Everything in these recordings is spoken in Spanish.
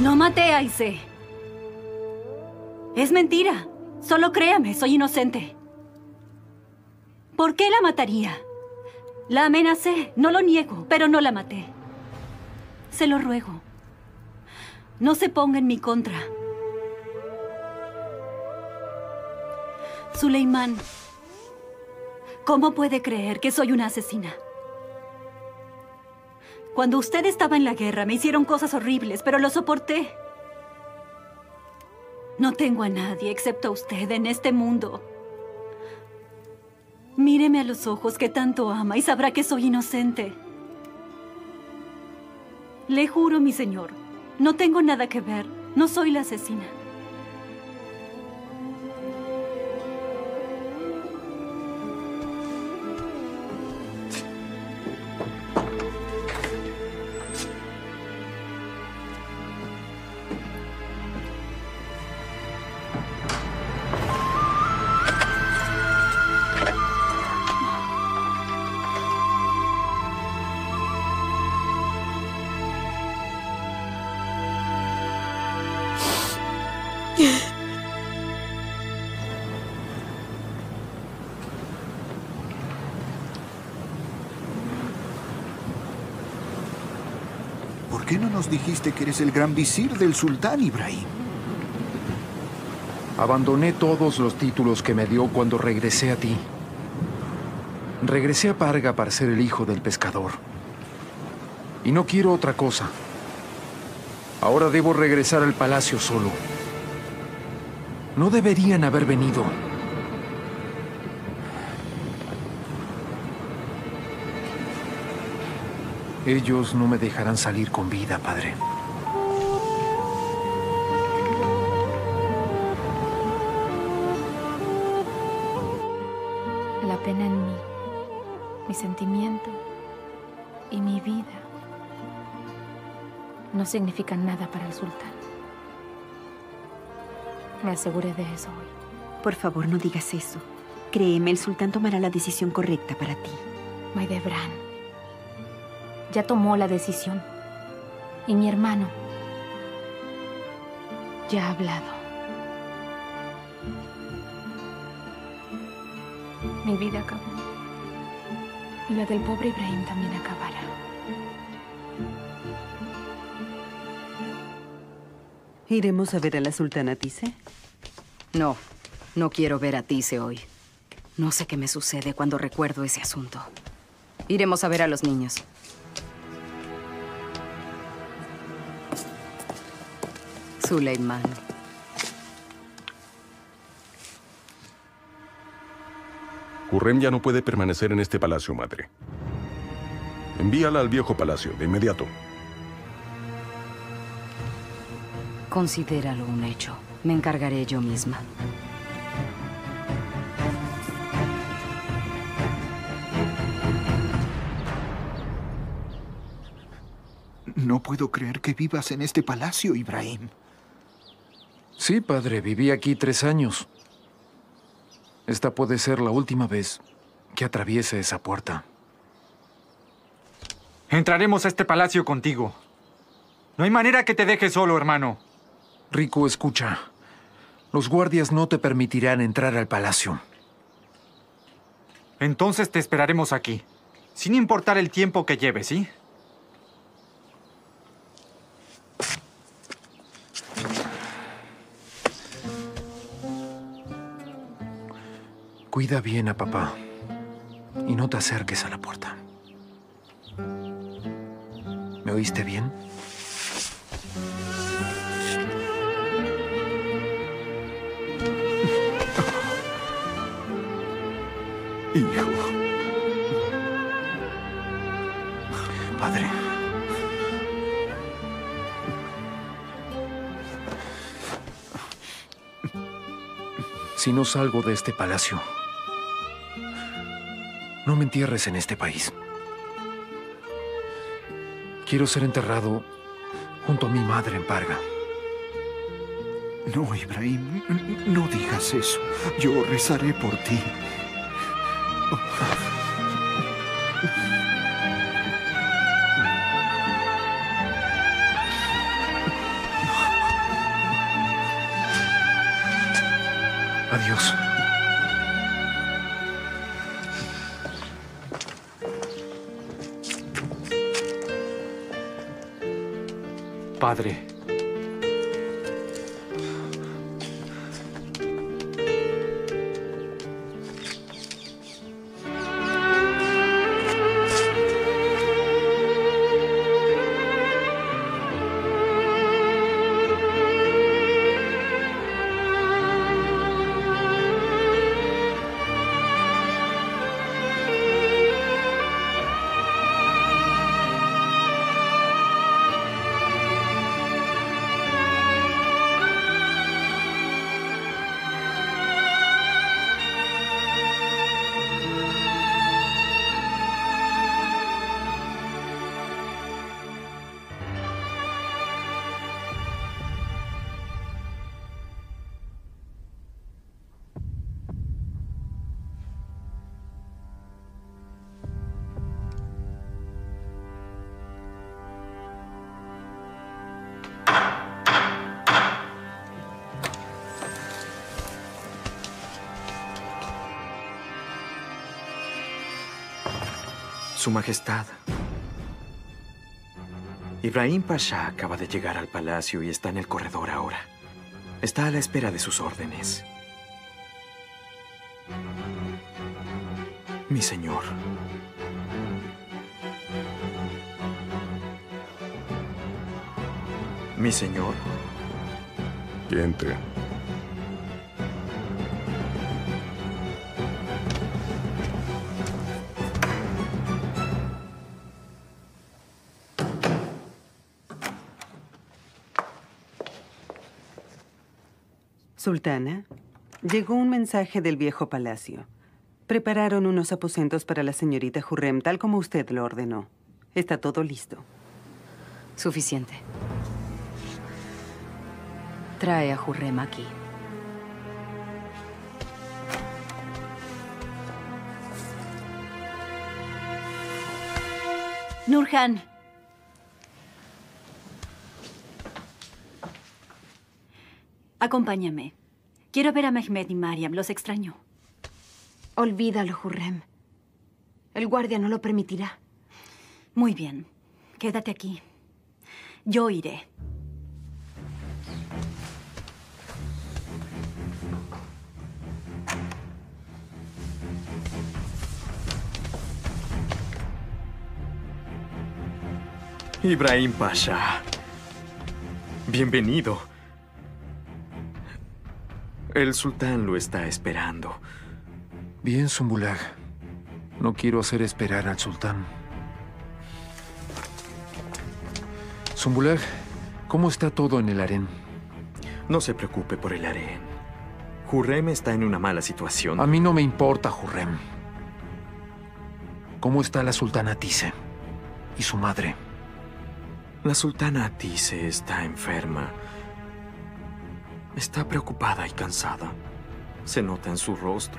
No maté a Aisé. Es mentira. Solo créame, soy inocente. ¿Por qué la mataría? La amenacé, no lo niego, pero no la maté. Se lo ruego. No se ponga en mi contra. Suleimán, ¿cómo puede creer que soy una asesina? Cuando usted estaba en la guerra, me hicieron cosas horribles, pero lo soporté. No tengo a nadie excepto a usted en este mundo. Míreme a los ojos que tanto ama y sabrá que soy inocente. Le juro, mi señor, no tengo nada que ver. No soy la asesina. ¿Por qué no nos dijiste que eres el gran visir del sultán, Ibrahim? Abandoné todos los títulos que me dio cuando regresé a ti. Regresé a Parga para ser el hijo del pescador. Y no quiero otra cosa. Ahora debo regresar al palacio solo. No deberían haber venido. Ellos no me dejarán salir con vida, padre. La pena en mí, mi sentimiento y mi vida no significan nada para el sultán. Me aseguré de eso hoy. Por favor, no digas eso. Créeme, el sultán tomará la decisión correcta para ti. Mahidevran ya tomó la decisión. Y mi hermano ya ha hablado. Mi vida acabó. Y la del pobre Ibrahim también acabará. ¿Iremos a ver a la sultana Tise? No, no quiero ver a Tise hoy. No sé qué me sucede cuando recuerdo ese asunto. Iremos a ver a los niños. Suleimán. Khurrem ya no puede permanecer en este palacio, madre. Envíala al viejo palacio, de inmediato. Considéralo un hecho. Me encargaré yo misma. No puedo creer que vivas en este palacio, Ibrahim. Sí, padre, viví aquí 3 años. Esta puede ser la última vez que atraviese esa puerta. Entraremos a este palacio contigo. No hay manera que te deje solo, hermano. Rico, escucha. Los guardias no te permitirán entrar al palacio. Entonces te esperaremos aquí, sin importar el tiempo que lleves, ¿sí? Cuida bien a papá y no te acerques a la puerta. ¿Me oíste bien? Hijo. Padre. Si no salgo de este palacio, no me entierres en este país. Quiero ser enterrado junto a mi madre en Parga. No, Ibrahim, no digas eso. Yo rezaré por ti. Adiós. Padre. Su Majestad. Ibrahim Pasha acaba de llegar al palacio y está en el corredor ahora. Está a la espera de sus órdenes. Mi señor. Mi señor. Que entre. Sultana, llegó un mensaje del viejo palacio. Prepararon unos aposentos para la señorita Hurrem, tal como usted lo ordenó. Está todo listo. Suficiente. Trae a Hurrem aquí. Nurhan. Acompáñame. Quiero ver a Mehmed y Mariam. Los extraño. Olvídalo, Hurrem. El guardia no lo permitirá. Muy bien. Quédate aquí. Yo iré. Ibrahim Pasha. Bienvenido. El sultán lo está esperando. Bien, Zumbulagh. No quiero hacer esperar al sultán. Zumbulagh, ¿cómo está todo en el harén? No se preocupe por el harén. Hurrem está en una mala situación. A mí no me importa, Hurrem. ¿Cómo está la sultana Tise y su madre? La sultana Tise está enferma. Está preocupada y cansada. Se nota en su rostro.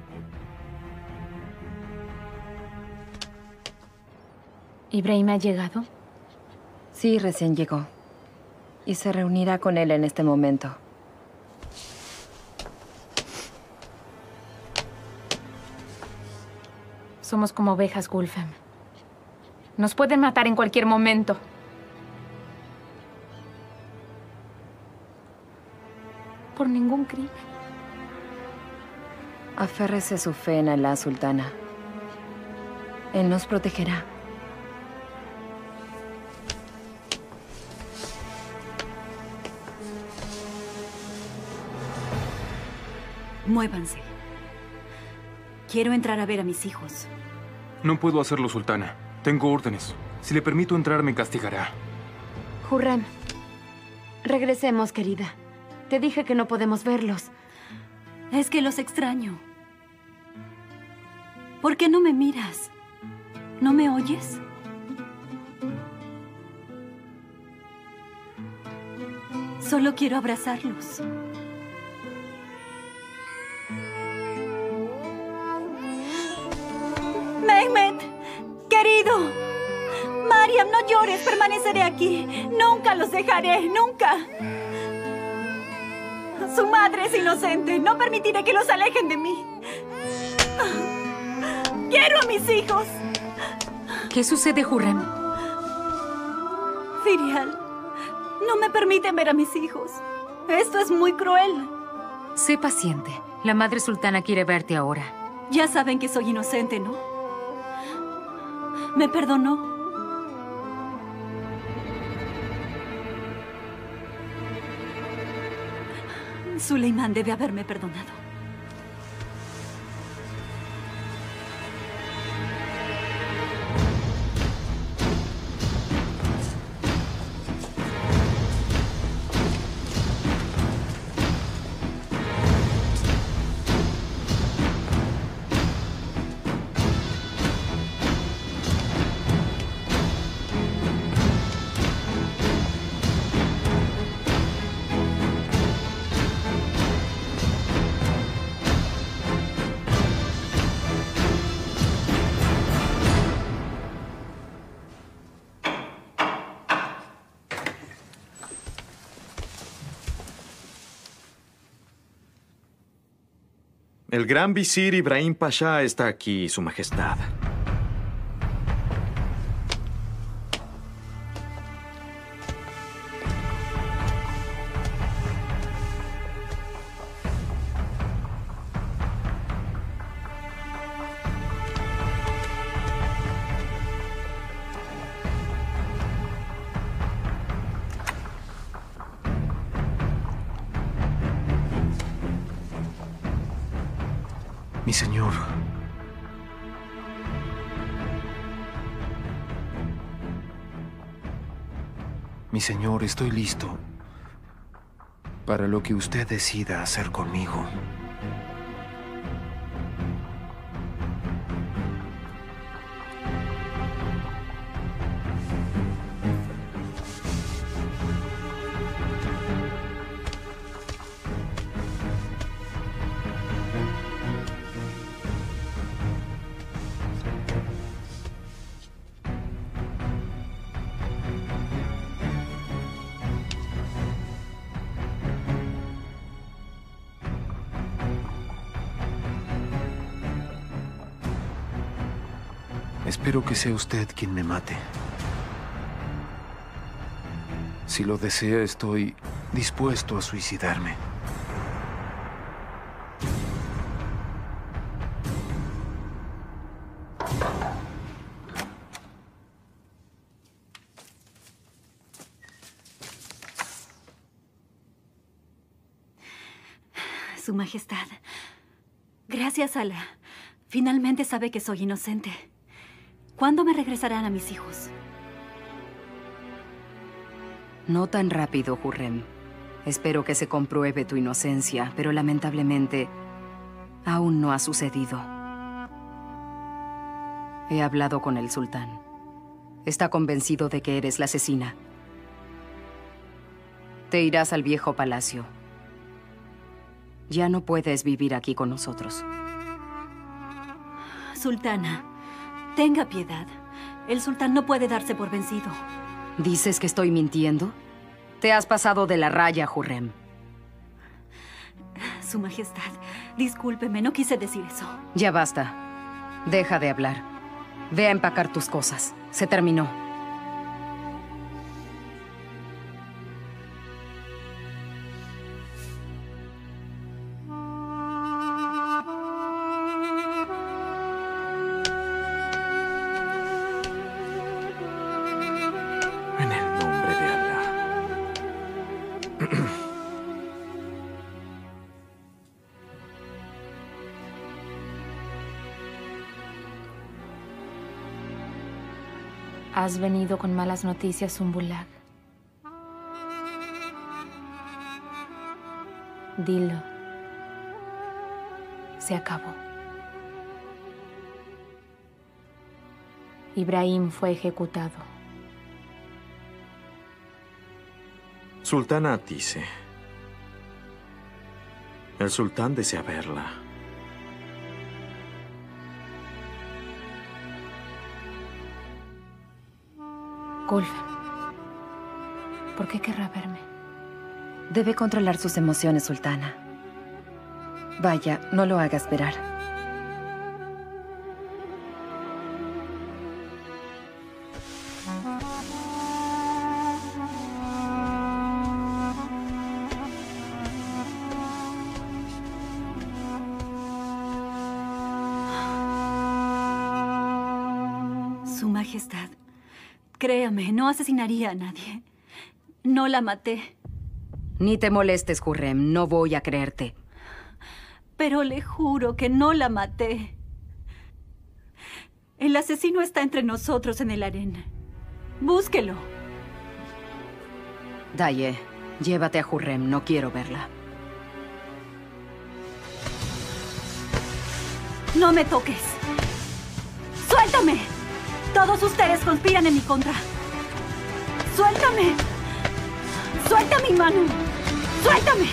¿Ibrahim ha llegado? Sí, recién llegó. Y se reunirá con él en este momento. Somos como ovejas, Gulfem. Nos pueden matar en cualquier momento. Por ningún crimen. Aférrese su fe en Alá, sultana. Él nos protegerá. Muévanse. Quiero entrar a ver a mis hijos. No puedo hacerlo, sultana. Tengo órdenes. Si le permito entrar, me castigará. Hurrem, regresemos, querida. Te dije que no podemos verlos. Es que los extraño. ¿Por qué no me miras? ¿No me oyes? Solo quiero abrazarlos. Mehmet, querido. Mariam, no llores, permaneceré aquí. Nunca los dejaré, nunca. Su madre es inocente. No permitiré que los alejen de mí. ¡Quiero a mis hijos! ¿Qué sucede, Hurrem? Firial, no me permiten ver a mis hijos. Esto es muy cruel. Sé paciente. La madre sultana quiere verte ahora. Ya saben que soy inocente, ¿no? ¿Me perdonó? Suleimán debe haberme perdonado. El gran visir Ibrahim Pasha está aquí, Su Majestad. Mi señor. Mi señor, estoy listo para lo que usted decida hacer conmigo. Espero que sea usted quien me mate. Si lo desea, estoy dispuesto a suicidarme. Su Majestad, gracias a Allah, finalmente sabe que soy inocente. ¿Cuándo me regresarán a mis hijos? No tan rápido, Hurrem. Espero que se compruebe tu inocencia, pero lamentablemente aún no ha sucedido. He hablado con el sultán. Está convencido de que eres la asesina. Te irás al viejo palacio. Ya no puedes vivir aquí con nosotros. Sultana, tenga piedad. El sultán no puede darse por vencido. ¿Dices que estoy mintiendo? Te has pasado de la raya, Hurrem. Su Majestad, discúlpeme, no quise decir eso. Ya basta. Deja de hablar. Ve a empacar tus cosas. Se terminó. En el nombre de Allah. Has venido con malas noticias, Zumbulaq. Dilo. Se acabó. Ibrahim fue ejecutado. Sultana Atise. El sultán desea verla. Gulfem, ¿por qué querrá verme? Debe controlar sus emociones, sultana. Vaya, no lo haga esperar. Su Majestad, créame, no asesinaría a nadie. No la maté. Ni te molestes, Hurrem. No voy a creerte. Pero le juro que no la maté. El asesino está entre nosotros en el harén. Búsquelo. Daye, llévate a Hurrem. No quiero verla. No me toques. ¡Suéltame! Todos ustedes conspiran en mi contra. ¡Suéltame! ¡Suelta mi mano! ¡Suéltame!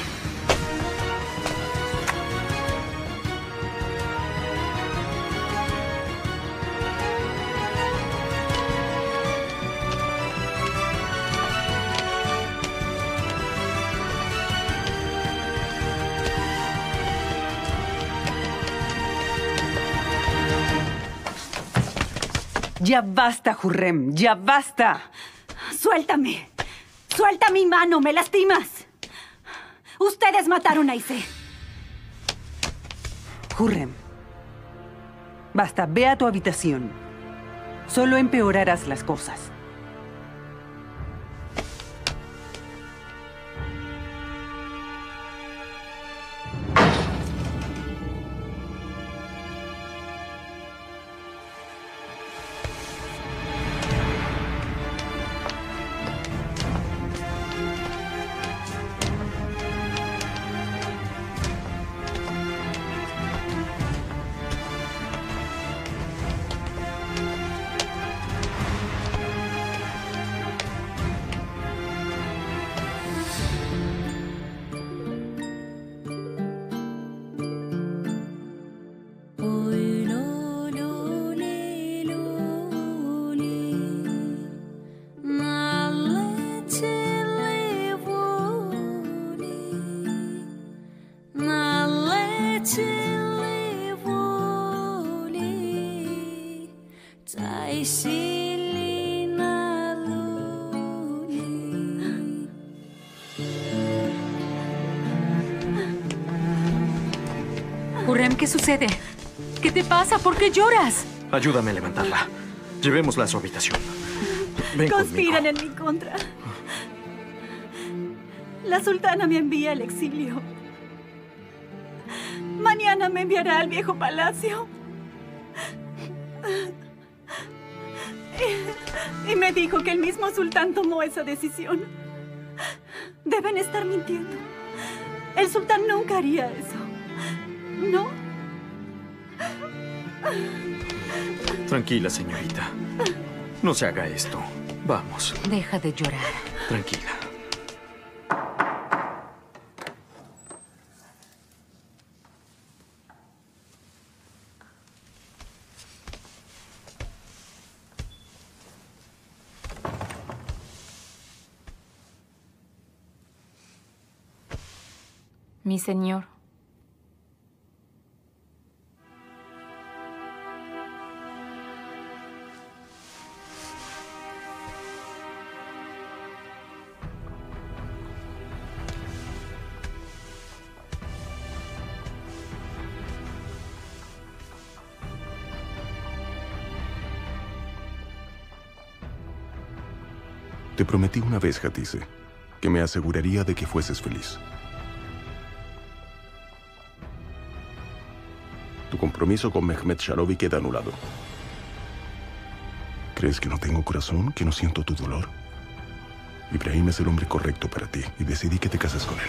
Ya basta, Hurrem, ya basta. ¡Suéltame! ¡Suelta mi mano! ¡Me lastimas! Ustedes mataron a Aisé. Hurrem, basta, ve a tu habitación. Solo empeorarás las cosas. Hurrem, ¿qué sucede? ¿Qué te pasa? ¿Por qué lloras? Ayúdame a levantarla. Llevémosla a su habitación. Ven Conspiran conmigo. en mi contra. La sultana me envía al exilio. Mañana me enviará al viejo palacio. Y me dijo que el mismo sultán tomó esa decisión. Deben estar mintiendo. El sultán nunca haría eso. ¿No? Tranquila, señorita. No se haga esto. Vamos. Deja de llorar. Tranquila. Mi señor. Te prometí una vez, Hatice, que me aseguraría de que fueses feliz. Tu compromiso con Mehmet Sharovi queda anulado. ¿Crees que no tengo corazón, que no siento tu dolor? Ibrahim es el hombre correcto para ti y decidí que te cases con él.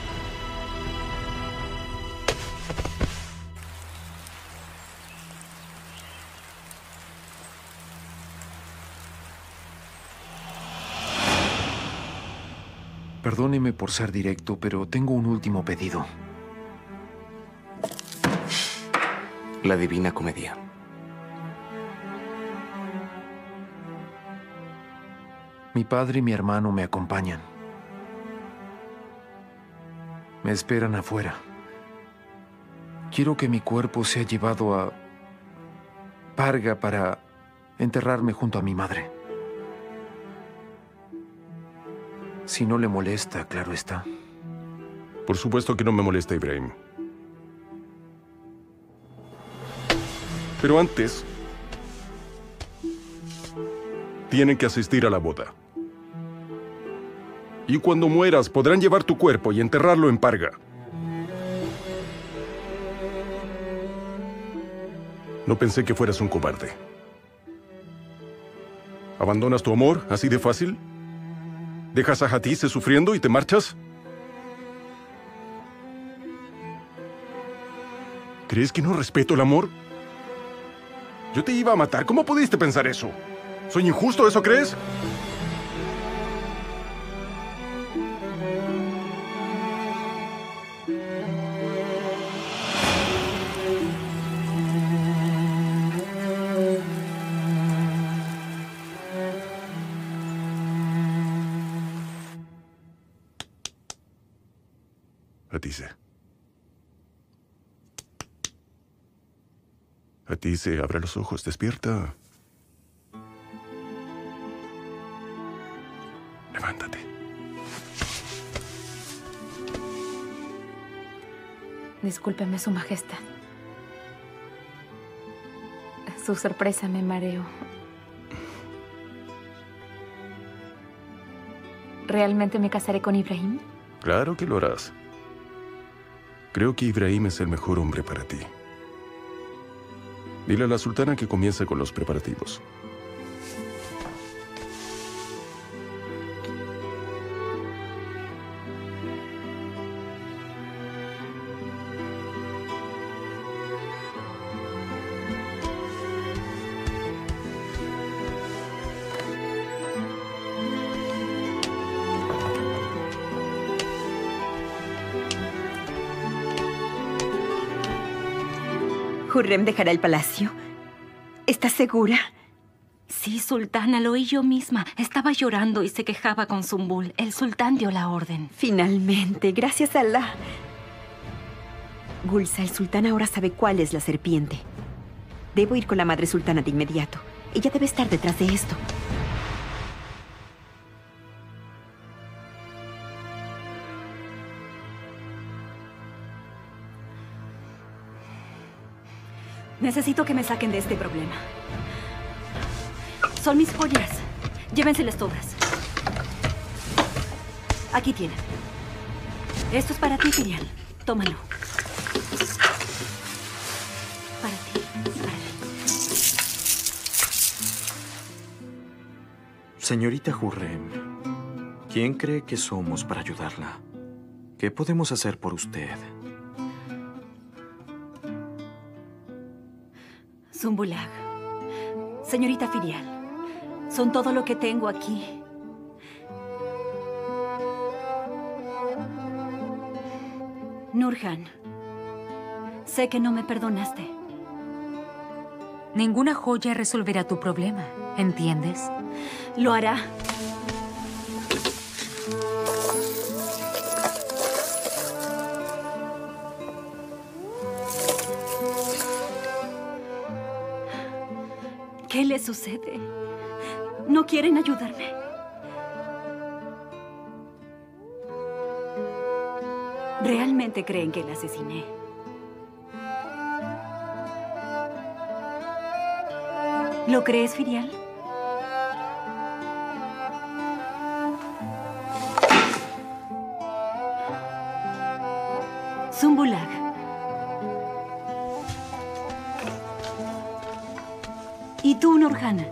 Perdóneme por ser directo, pero tengo un último pedido. La Divina Comedia. Mi padre y mi hermano me acompañan. Me esperan afuera. Quiero que mi cuerpo sea llevado a Parga para enterrarme junto a mi madre. Si no le molesta, claro está. Por supuesto que no me molesta, Ibrahim. Pero antes, tienen que asistir a la boda. Y cuando mueras, podrán llevar tu cuerpo y enterrarlo en Parga. No pensé que fueras un cobarde. ¿Abandonas tu amor así de fácil? ¿Dejas a Hatice sufriendo y te marchas? ¿Crees que no respeto el amor? Yo te iba a matar. ¿Cómo pudiste pensar eso? ¿Soy injusto, eso crees? Hatice. Hatice, abre los ojos, despierta. Levántate. Discúlpeme, Su Majestad. Su sorpresa me mareó. ¿Realmente me casaré con Ibrahim? Claro que lo harás. Creo que Ibrahim es el mejor hombre para ti. Dile a la sultana que comience con los preparativos. ¿Hurrem dejará el palacio? ¿Estás segura? Sí, sultana, lo oí yo misma. Estaba llorando y se quejaba con Zumbul. El sultán dio la orden. Finalmente, gracias a Allah. Gulsa, el sultán ahora sabe cuál es la serpiente. Debo ir con la madre sultana de inmediato. Ella debe estar detrás de esto. Necesito que me saquen de este problema. Son mis joyas. Llévenselas todas. Aquí tienen. Esto es para ti, Firial. Tómalo. Para ti. Señorita Hurrem, ¿quién cree que somos para ayudarla? ¿Qué podemos hacer por usted? Zumbulag. Señorita Firial, son todo lo que tengo aquí. Nurhan, sé que no me perdonaste. Ninguna joya resolverá tu problema, ¿entiendes? Lo hará. ¿Qué le sucede? ¿No quieren ayudarme? ¿Realmente creen que la asesiné? ¿Lo crees, Firial? Zumbulag. ¿Y tú, Nurhan?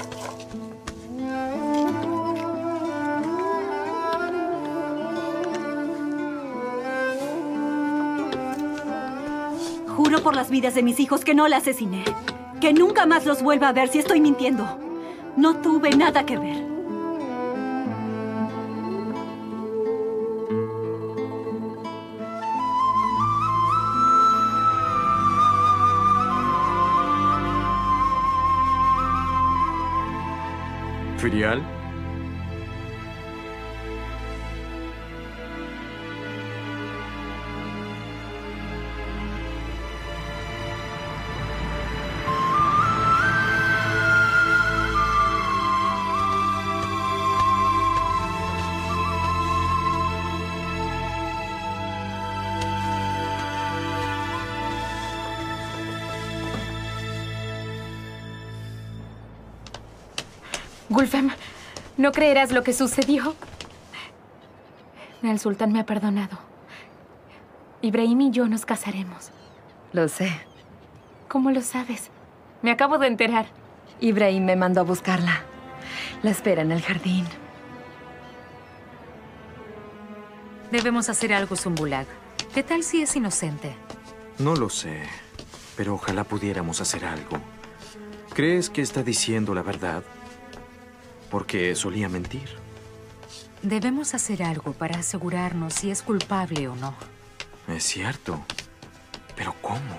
Juro por las vidas de mis hijos que no la asesiné. Que nunca más los vuelva a ver si estoy mintiendo. No tuve nada que ver. Firial. Gulfem, no creerás lo que sucedió. El sultán me ha perdonado. Ibrahim y yo nos casaremos. Lo sé. ¿Cómo lo sabes? Me acabo de enterar. Ibrahim me mandó a buscarla. La espera en el jardín. Debemos hacer algo, Zumbulag. ¿Qué tal si es inocente? No lo sé, pero ojalá pudiéramos hacer algo. ¿Crees que está diciendo la verdad? Porque solía mentir. Debemos hacer algo para asegurarnos si es culpable o no. Es cierto. ¿Pero cómo?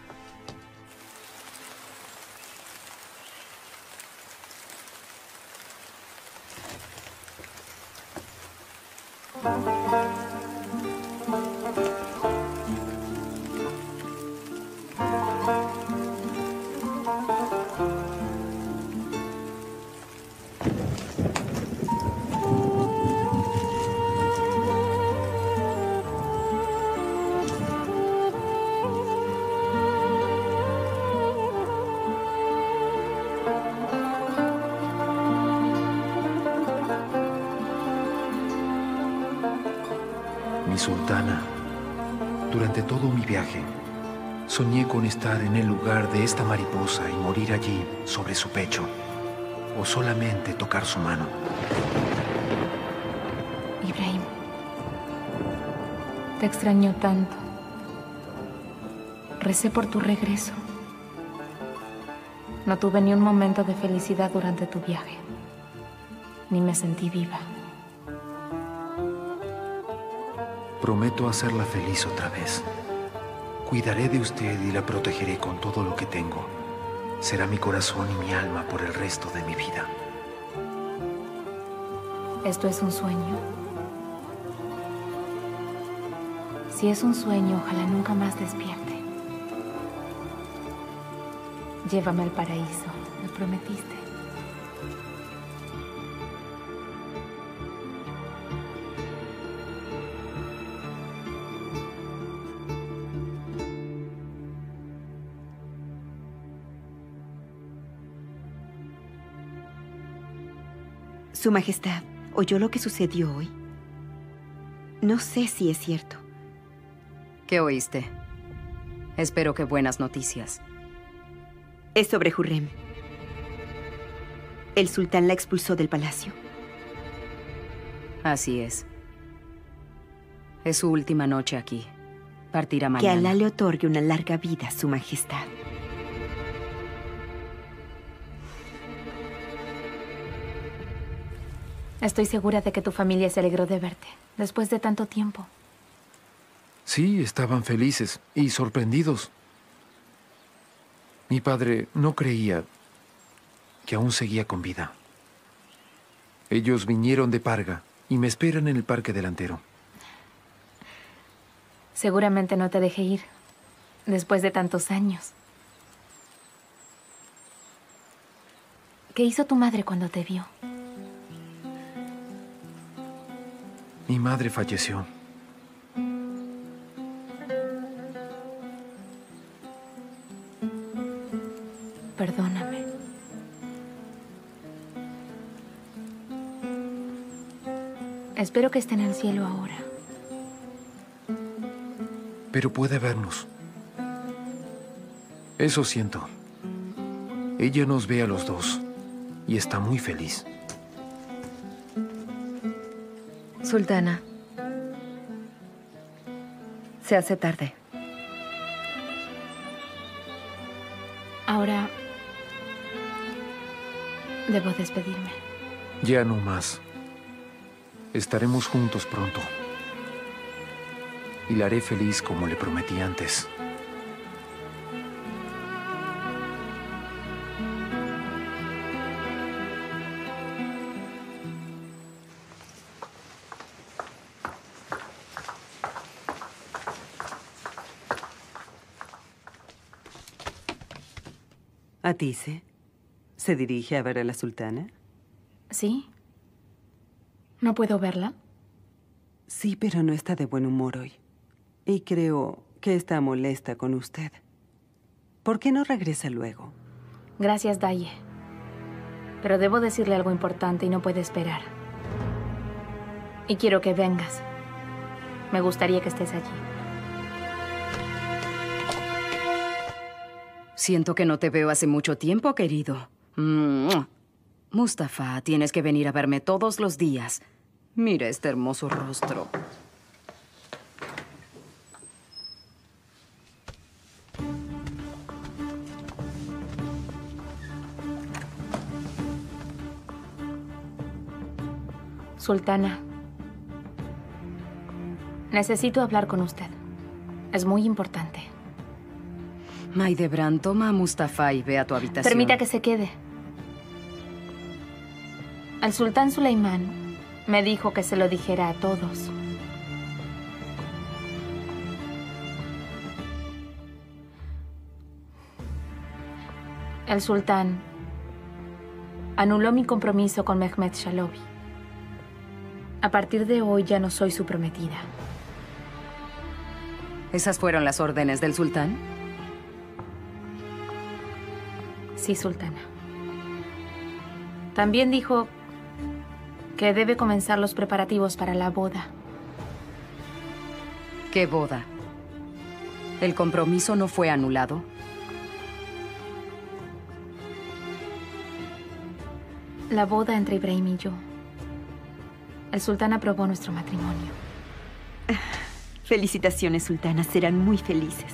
Mi sultana, durante todo mi viaje, soñé con estar en el lugar de esta mariposa y morir allí, sobre su pecho, o solamente tocar su mano. Ibrahim, te extraño tanto. Recé por tu regreso. No tuve ni un momento de felicidad durante tu viaje. Ni me sentí viva. Prometo hacerla feliz otra vez. Cuidaré de usted y la protegeré con todo lo que tengo. Será mi corazón y mi alma por el resto de mi vida. ¿Esto es un sueño? Si es un sueño, ojalá nunca más despierte. Llévame al paraíso, me prometiste. Su Majestad, ¿oyó lo que sucedió hoy? No sé si es cierto. ¿Qué oíste? Espero que buenas noticias. Es sobre Hurrem. El sultán la expulsó del palacio. Así es. Es su última noche aquí. Partirá Que mañana. Alá le otorgue una larga vida, Su Majestad. Estoy segura de que tu familia se alegró de verte, después de tanto tiempo. Sí, estaban felices y sorprendidos. Mi padre no creía que aún seguía con vida. Ellos vinieron de Parga y me esperan en el parque delantero. Seguramente no te dejé ir, después de tantos años. ¿Qué hizo tu madre cuando te vio? Mi madre falleció. Perdóname. Espero que esté en el cielo ahora. Pero puede vernos. Eso siento. Ella nos ve a los dos y está muy feliz. Sultana. Se hace tarde. Ahora debo despedirme. Ya no más. Estaremos juntos pronto. Y la haré feliz como le prometí antes. Atice, ¿se dirige a ver a la sultana? ¿Sí? ¿No puedo verla? Sí, pero no está de buen humor hoy. Y creo que está molesta con usted. ¿Por qué no regresa luego? Gracias, Daye. Pero debo decirle algo importante y no puede esperar. Y quiero que vengas. Me gustaría que estés allí. Siento que no te veo hace mucho tiempo, querido. Mustafa, tienes que venir a verme todos los días. Mira este hermoso rostro. Sultana, necesito hablar con usted. Es muy importante. Maidebran, toma a Mustafa y ve a tu habitación. Permita que se quede. El sultán Suleimán me dijo que se lo dijera a todos. El sultán anuló mi compromiso con Mehmet Shalobi. A partir de hoy ya no soy su prometida. ¿Esas fueron las órdenes del sultán? Sí, sultana. También dijo que debe comenzar los preparativos para la boda. ¿Qué boda? ¿El compromiso no fue anulado? La boda entre Ibrahim y yo. El sultán aprobó nuestro matrimonio. Felicitaciones, sultana. Serán muy felices.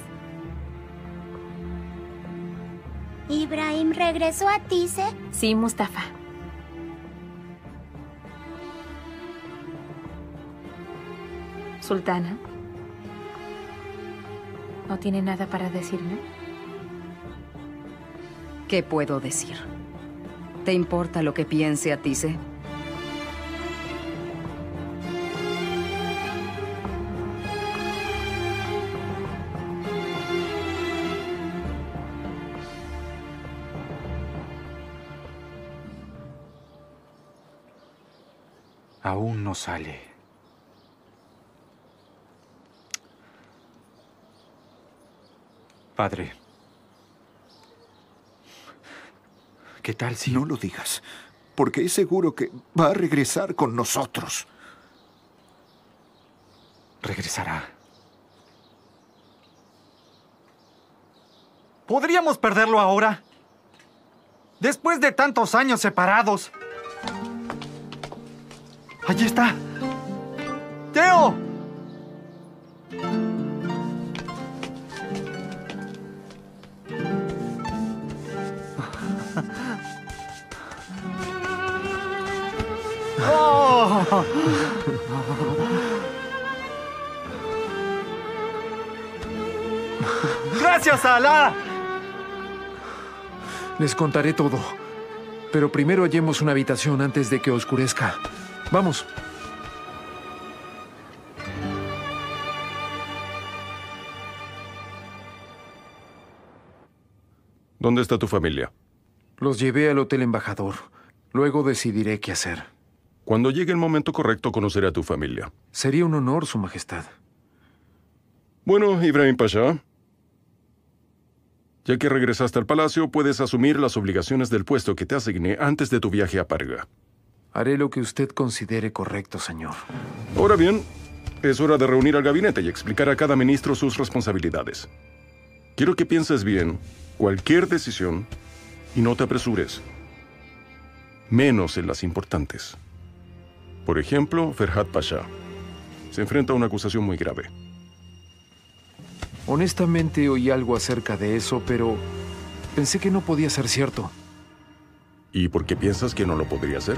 ¿Ibrahim regresó a Tise? Sí, Mustafa. Sultana, ¿no tiene nada para decirme? ¿Qué puedo decir? ¿Te importa lo que piense Atise? Aún no sale. Padre. ¿Qué tal si...? No lo digas, porque es seguro que va a regresar con nosotros. Regresará. ¿Podríamos perderlo ahora? Después de tantos años separados. ¡Allí está! ¡Teo! ¡Oh! ¡Gracias a Alá! Les contaré todo. Pero primero hallemos una habitación antes de que oscurezca. Vamos. ¿Dónde está tu familia? Los llevé al Hotel Embajador. Luego decidiré qué hacer. Cuando llegue el momento correcto, conoceré a tu familia. Sería un honor, Su Majestad. Bueno, Ibrahim Pasha, ya que regresaste al palacio, puedes asumir las obligaciones del puesto que te asigné antes de tu viaje a Parga. Haré lo que usted considere correcto, señor. Ahora bien, es hora de reunir al gabinete y explicar a cada ministro sus responsabilidades. Quiero que pienses bien cualquier decisión y no te apresures. Menos en las importantes. Por ejemplo, Ferhat Pasha se enfrenta a una acusación muy grave. Honestamente oí algo acerca de eso, pero pensé que no podía ser cierto. ¿Y por qué piensas que no lo podría ser?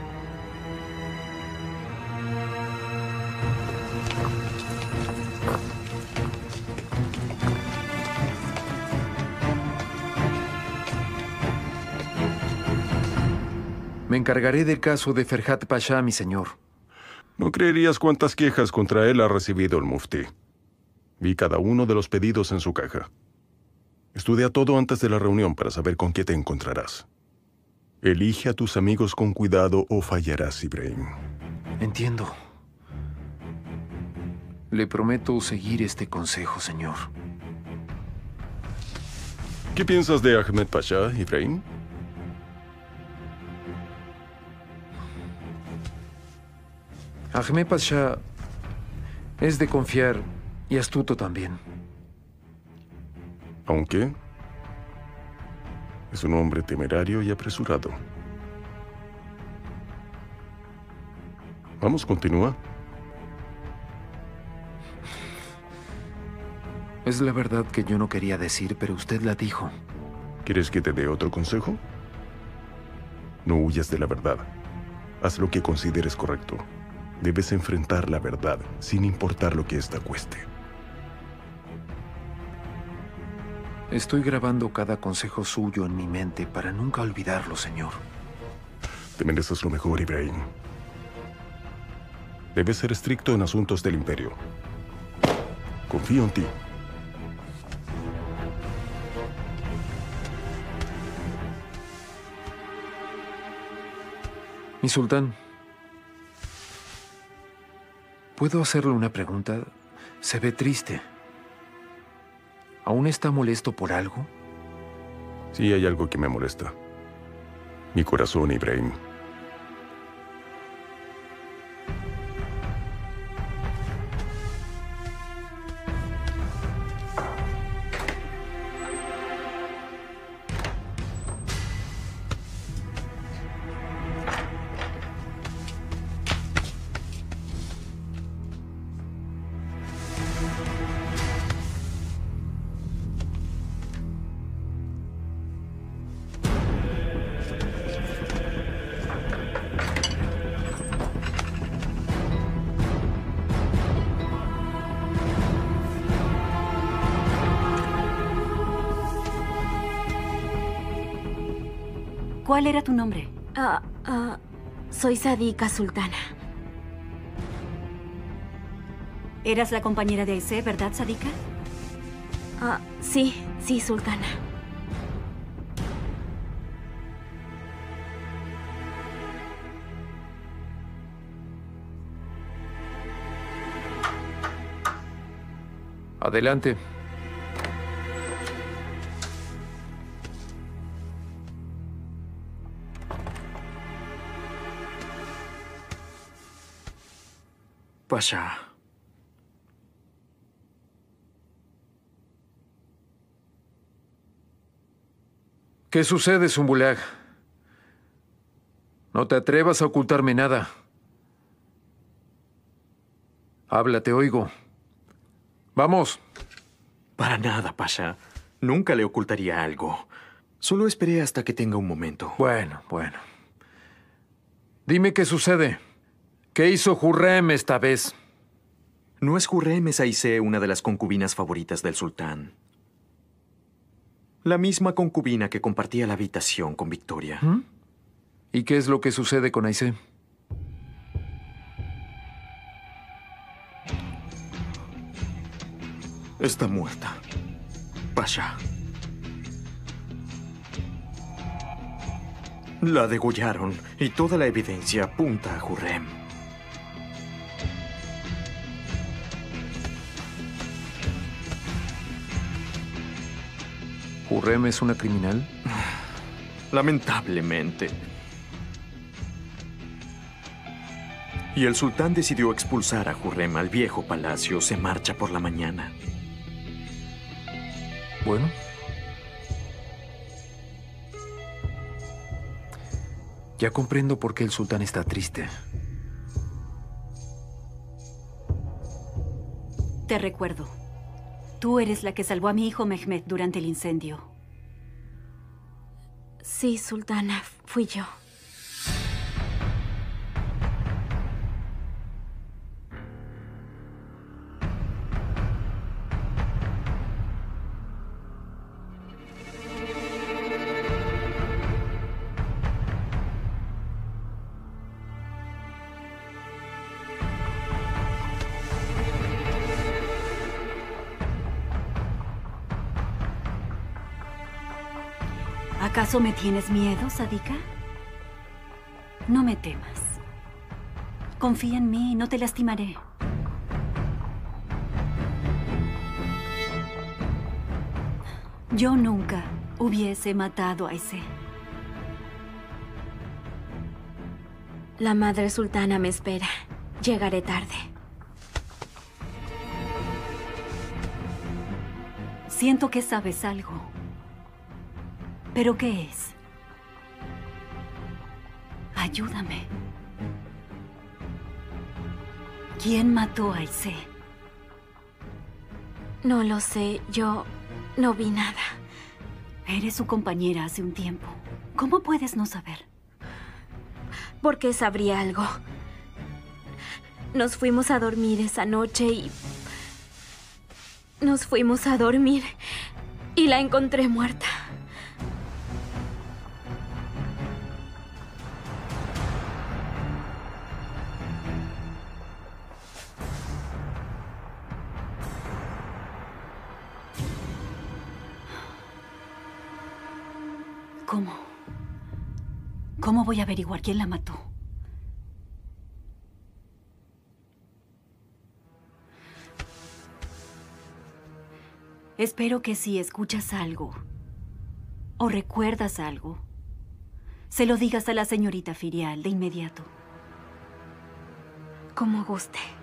Me encargaré del caso de Ferhat Pasha, mi señor. No creerías cuántas quejas contra él ha recibido el mufti. Vi cada uno de los pedidos en su caja. Estudia todo antes de la reunión para saber con qué te encontrarás. Elige a tus amigos con cuidado o fallarás, Ibrahim. Entiendo. Le prometo seguir este consejo, señor. ¿Qué piensas de Ahmed Pasha, Ibrahim? Ahmed Pasha es de confiar y astuto también. Aunque es un hombre temerario y apresurado. Vamos, continúa. Es la verdad que yo no quería decir, pero usted la dijo. ¿Quieres que te dé otro consejo? No huyas de la verdad. Haz lo que consideres correcto. Debes enfrentar la verdad, sin importar lo que ésta cueste. Estoy grabando cada consejo suyo en mi mente para nunca olvidarlo, señor. Te mereces lo mejor, Ibrahim. Debes ser estricto en asuntos del Imperio. Confío en ti. Mi sultán, ¿puedo hacerle una pregunta? Se ve triste. ¿Aún está molesto por algo? Sí, hay algo que me molesta. Mi corazón, Ibrahim. ¿Cuál era tu nombre? Soy Sadika Sultana. Eras la compañera de Aisé, ¿verdad, Sadika? Sí, Sultana. Adelante. Pasha. ¿Qué sucede, Zumbulag? No te atrevas a ocultarme nada. Habla, te oigo. ¡Vamos! Para nada, Pasha. Nunca le ocultaría algo. Solo esperé hasta que tenga un momento. Bueno. Dime qué sucede. ¿Qué hizo Hurrem esta vez? No es Hurrem, es Aisé, una de las concubinas favoritas del sultán. La misma concubina que compartía la habitación con Victoria. ¿Mm? ¿Y qué es lo que sucede con Aisé? Está muerta. Pasha. La degollaron y toda la evidencia apunta a Hurrem. ¿Hurrem es una criminal? Lamentablemente. Y el sultán decidió expulsar a Hurrem al viejo palacio. Se marcha por la mañana. Bueno. Ya comprendo por qué el sultán está triste. Te recuerdo. Tú eres la que salvó a mi hijo Mehmet durante el incendio. Sí, Sultana, fui yo. ¿Acaso me tienes miedo, Sadika? No me temas. Confía en mí, no te lastimaré. Yo nunca hubiese matado a Aisé. La madre sultana me espera. llegaré tarde. Siento que sabes algo. ¿Pero qué es? Ayúdame. ¿Quién mató a Aisé? No lo sé. Yo no vi nada. Eres su compañera hace un tiempo. ¿Cómo puedes no saber? ¿Por qué sabría algo? Nos fuimos a dormir esa noche y... Nos fuimos a dormir y la encontré muerta. ¿Cómo? ¿Cómo voy a averiguar quién la mató? Espero que si escuchas algo o recuerdas algo, se lo digas a la señorita Firial de inmediato. Como guste.